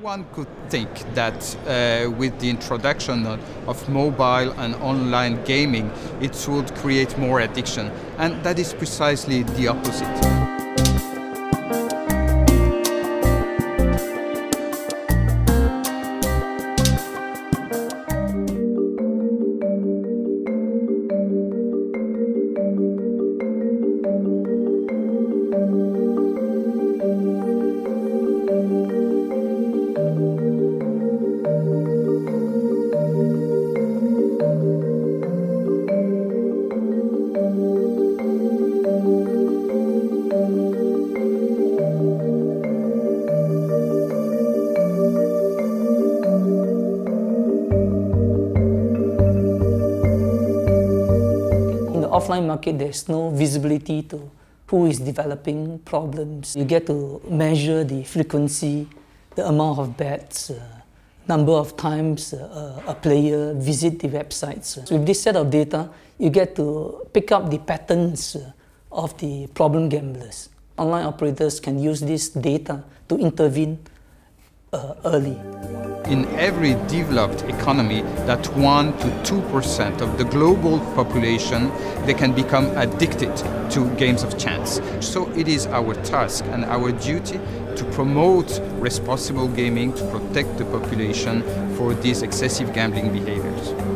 One could think that with the introduction of mobile and online gaming, it would create more addiction, and that is precisely the opposite. Offline market, there's no visibility to who is developing problems. You get to measure the frequency, the amount of bets, number of times a player visit the websites. So with this set of data, you get to pick up the patterns of the problem gamblers. Online operators can use this data to intervene early. In every developed economy, that 1 to 2% of the global population, they can become addicted to games of chance. So it is our task and our duty to promote responsible gaming, to protect the population for these excessive gambling behaviors.